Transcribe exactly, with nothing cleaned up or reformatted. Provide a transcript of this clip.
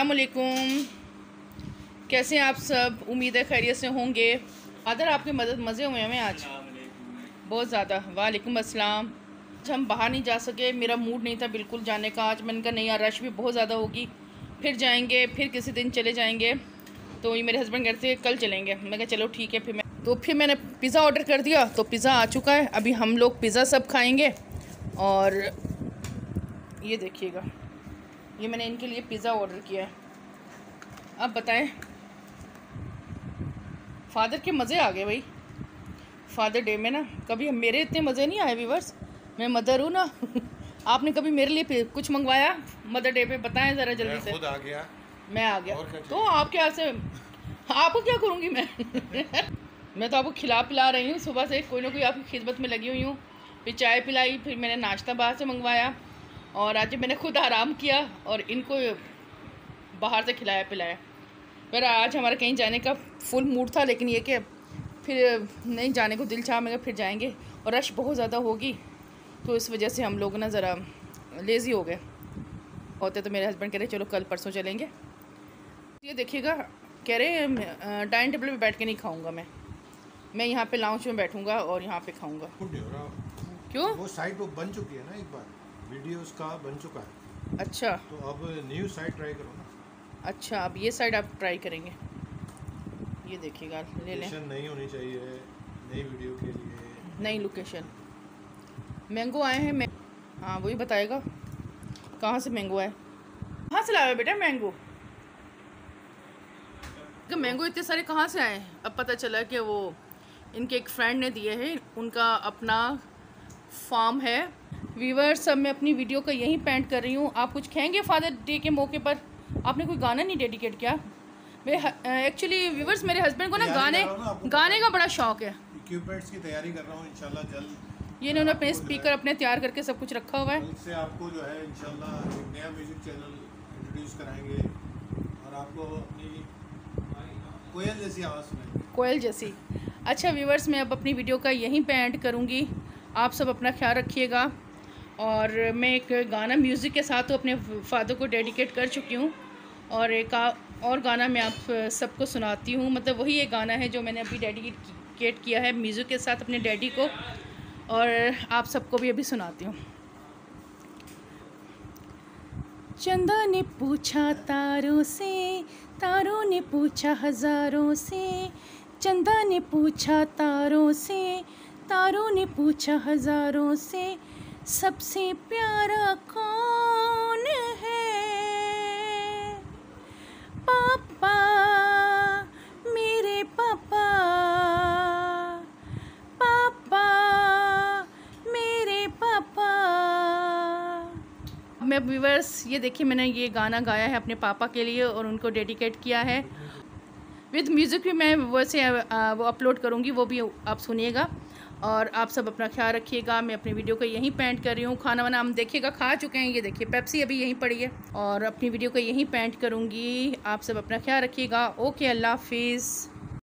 अस्सलामुअलैकुम, कैसे हैं आप सब? उम्मीद है खैरियत से होंगे। आदर आपके मदद मज़े हुए हमें आज बहुत ज़्यादा। वालेकुम अस्सलाम। आज हम बाहर नहीं जा सके, मेरा मूड नहीं था बिल्कुल जाने का। आज मैंने कहा नहीं यार, रश भी बहुत ज़्यादा होगी, फिर जाएंगे, फिर किसी दिन चले जाएंगे। तो ये मेरे हस्बैंड कहते हैं कल चलेंगे। मैं कहा चलो ठीक है। फिर मैं तो फिर मैंने पिज़्ज़ा ऑर्डर कर दिया, तो पिज़्ज़ा आ चुका है। अभी हम लोग पिज़्ज़ा सब खाएँगे। और ये देखिएगा, ये मैंने इनके लिए पिज़्ज़ा ऑर्डर किया है। अब बताएं, फादर के मज़े आ गए भाई। फादर डे में ना कभी मेरे इतने मज़े नहीं आए व्यूअर्स। मैं मदर हूँ ना। आपने कभी मेरे लिए कुछ मंगवाया मदर डे पे? बताएं ज़रा जल्दी से। खुद आ गया, मैं आ गया तो आपके यहाँ से आपको क्या करूँगी मैं? मैं तो आपको खिला पिला रही हूँ सुबह से, कोई ना कोई आपकी खिदमत में लगी हुई हूँ। फिर चाय पिलाई, फिर मैंने नाश्ता बाहर से मंगवाया, और आज मैंने खुद आराम किया और इनको बाहर से खिलाया पिलाया। पर आज हमारा कहीं जाने का फुल मूड था, लेकिन ये कि फिर नहीं जाने को दिल चाहा। मैं फिर जाएंगे और रश बहुत ज़्यादा होगी, तो इस वजह से हम लोग ना ज़रा लेज़ी हो गए। होते तो मेरे हस्बैंड कह रहे चलो कल परसों चलेंगे। ये देखिएगा, कह रहे डाइनिंग टेबल पे बैठ के नहीं खाऊंगा मैं मैं यहाँ पे लाउंज में बैठूंगा और यहाँ पे खाऊंगा। क्यों? वो साइट वो बन चुकी है ना, एक बार वीडियो उसका बन चुका है। अच्छा, तो अब न्यू साइट ट्राई करो ना। अच्छा, अब ये साइड आप ट्राई करेंगे। ये देखिएगा, ले लें। नहीं होनी चाहिए नई वीडियो के लिए, नई लोकेशन। मैंगो आए हैं। मैं हाँ वही बताएगा कहाँ से मैंगो आए, कहाँ से लाया बेटा मैंगो? कि मैंगो इतने सारे कहाँ से आए? अब पता चला कि वो इनके एक फ्रेंड ने दिए हैं, उनका अपना फार्म है। वीवर सब मैं अपनी वीडियो का यहीं पेंट कर रही हूँ। आप कुछ कहेंगे फादर डे के मौके पर? आपने कोई गाना नहीं डेडिकेट किया? मेरे एक्चुअली व्यूवर्स, मेरे हस्बैंड को ना गाने गाने का बड़ा शौक है। इक्विपमेंट्स की तैयारी कर रहा हूँ, इंशाल्लाह जल्द। ये इन्होंने अपने स्पीकर अपने तैयार करके सब कुछ रखा हुआ है। इससे आपको जो है इंशाल्लाह एक नया म्यूजिक चैनल इंट्रोड्यूस कराएंगे और आपको अपनी कोयल जैसी आवाज़ सुनाएंगे। कोयल जैसी। अच्छा व्यूवर्स, मैं अब अपनी वीडियो का यहीं पे एंड करूँगी। आप सब अपना ख्याल रखिएगा। और मैं एक गाना म्यूज़िक के साथ तो अपने फादर को डेडिकेट कर चुकी हूँ, और एक और गाना मैं आप सबको सुनाती हूँ। मतलब वही एक गाना है जो मैंने अभी डेडिकेट किया है म्यूज़िक के साथ अपने डैडी को, और आप सबको भी अभी सुनाती हूँ। चंदा ने पूछा तारों से, तारों ने पूछा हज़ारों से। चंदा ने पूछा तारों से, तारों ने पूछा हज़ारों से, सबसे प्यारा कौन है? पापा, मेरे पापा, पापा, मेरे पापा। मैं व्यूअर्स, ये देखिए मैंने ये गाना गाया है अपने पापा के लिए और उनको डेडिकेट किया है विद म्यूज़िक भी। मैं वैसे वो अपलोड करूँगी, वो भी आप सुनिएगा। और आप सब अपना ख्याल रखिएगा। मैं अपनी वीडियो को यहीं पेंट कर रही हूँ। खाना वाना हम देखिएगा खा चुके हैं। ये देखिए पेप्सी अभी यहीं पड़ी है, और अपनी वीडियो को यहीं पेंट करूँगी। आप सब अपना ख्याल रखिएगा। ओके, अल्लाह हाफिज़।